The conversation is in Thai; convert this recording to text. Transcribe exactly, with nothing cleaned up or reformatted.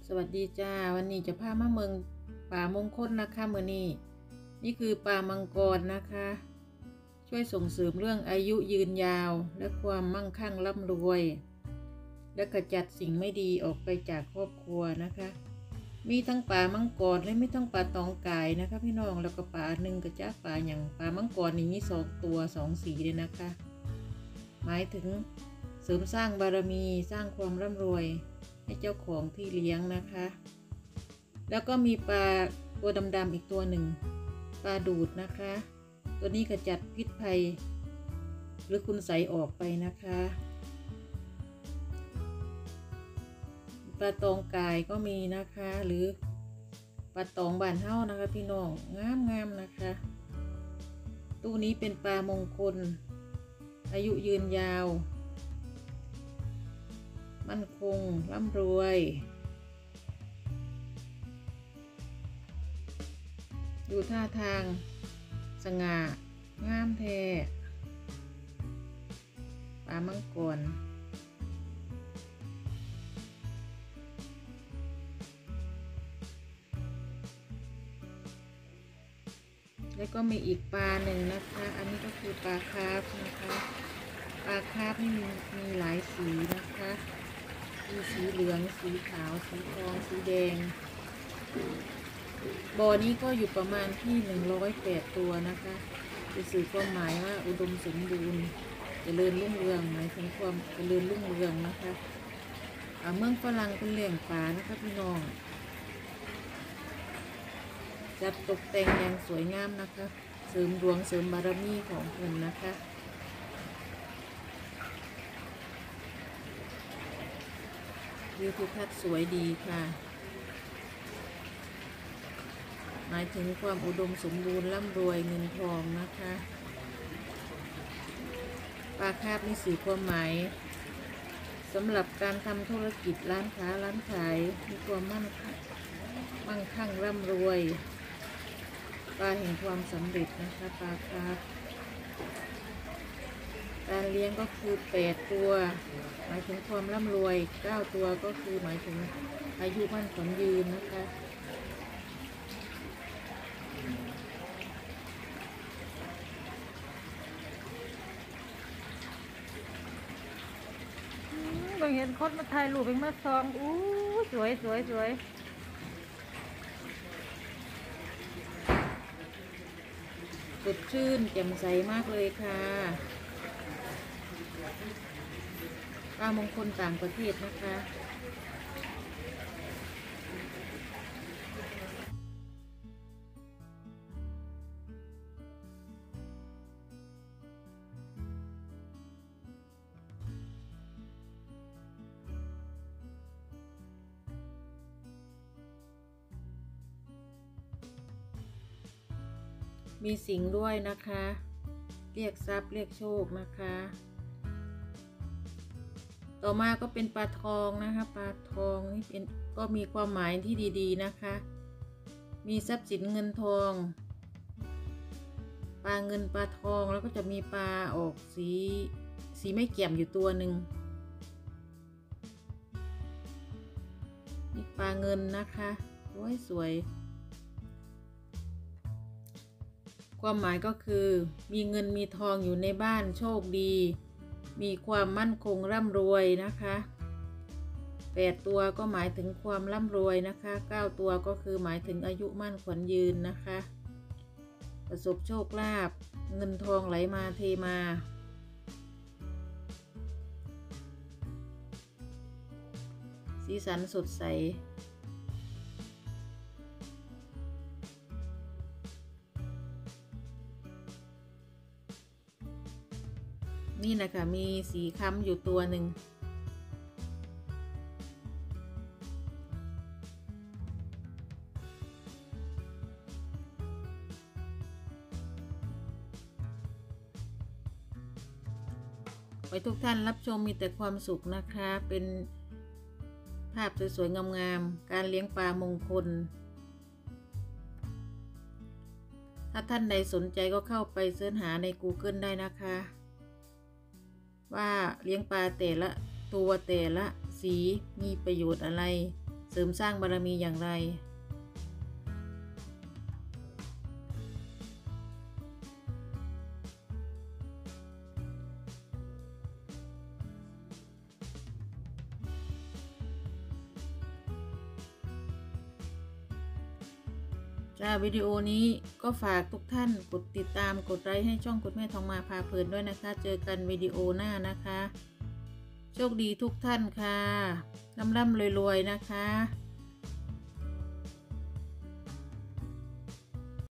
สวัสดีจ้าวันนี้จะพามาเมืองป่ามงคลนะคะเมื่อนี้นี่คือป่ามังกรนะคะ ช่วยส่งเสริมเรื่องอายุยืนยาวและความมั่งคั่งร่ำรวยและขจัดสิ่งไม่ดีออกไปจากครอบครัวนะคะ มีทั้งป่ามังกรและมีทั้งป่าตองกายนะคะพี่น้องแล้วก็ป่าหนึ่งกระจ้าป่าอย่างป่ามังกรนี่มีสองตัวสองสีเลยนะคะ หมายถึงเสริมสร้างบารมีสร้างความร่ำรวยให้เจ้าของที่เลี้ยงนะคะ แล้วก็มีปลาตัวดำๆอีกตัวหนึ่งปลาดูดนะคะ ตัวนี้ขจัดพิษภัยหรือคุณไสยออกไปนะคะปลาตองกายก็มีนะคะหรือปลาตองบ้านเฮ้านะคะพี่น้องงามๆนะคะตู้นี้เป็นปลามงคลอายุยืนยาวมั่นคงร่ำรวยดูท่าทางสง่างามแท้ปลามังกรแล้วก็มีอีกปลาหนึ่งนะคะอันนี้ก็คือปลาคาร์ฟนะคะปลาคาร์ฟนี่มีมีหลายสีนะคะมีสีเหลืองสีขาวสีทองสีแดงบ่อนี้ก็อยู่ประมาณที่หนึ่งร้อยแปดตัวนะคะจะสื่อความหมายว่าอุดมสมบูรณ์เจริญรุ่งเรืองหมายถึงความเจริญรุ่งเรืองนะคะเมืองฝรั่งเป็นแหล่งป่านะคะพี่น้องจัดตกแต่งอย่างสวยงามนะคะเสริมดวงเสริมบารมีของคุณนะคะวิวทิวทัศน์สวยดีค่ะหมายถึงความอุดมสมบูรณ์ร่ำรวยเงินทองนะคะปลาคาร์ฟนี่สื่อความหมายสำหรับการทำธุรกิจร้านค้าร้านขายมีความมั่นมั่งคั่งร่ำรวยปลาแห่งความสำเร็จนะคะปลาคาร์ฟการเลี้ยงก็คือแปดตัวหมายถึงความร่ำรวยเก้าตัวก็คือหมายถึงอายุมั่นขวัญยืนนะคะบางเห็นคนมาถ่ายรูปเป็นมาซองอู้สวยสวยสวยสดชื่นแจ่มใสมากเลยค่ะปลามงคลต่างประเทศนะคะมีสิงด้วยนะคะเรียกทรัพย์เรียกโชคนะคะต่อมาก็เป็นปลาทองนะคะปลาทองนี่เป็นก็มีความหมายที่ดีๆนะคะมีทรัพย์สินเงินทองปลาเงินปลาทองแล้วก็จะมีปลาออกสีสีไม่เกี่ยมอยู่ตัวหนึ่งนี่ปลาเงินนะคะสวยสวยความหมายก็คือมีเงินมีทองอยู่ในบ้านโชคดีมีความมั่นคงร่ำรวยนะคะแปดตัวก็หมายถึงความร่ำรวยนะคะเก้าตัวก็คือหมายถึงอายุมั่นขวัญยืนนะคะประสบโชคลาภเงินทองไหลมาเทมาสีสันสดใสนี่นะคะมีสีค้ำอยู่ตัวหนึ่งขอให้ทุกท่านรับชมมีแต่ความสุขนะคะเป็นภาพสวยๆงามๆการเลี้ยงปลามงคลถ้าท่านใดสนใจก็เข้าไปเสิร์ชหาใน กูเกิล ได้นะคะว่าเลี้ยงปลาแต่ละตัวแต่ละสีมีประโยชน์อะไรเสริมสร้างบารมีอย่างไรจ้าวิดีโอนี้ก็ฝากทุกท่านกดติดตามกดไลค์ให้ช่องคุณแม่ทองมาพาเพลินด้วยนะคะเจอกันวิดีโอหน้านะคะโชคดีทุกท่านค่ะร่ำร่ำรวยๆนะคะ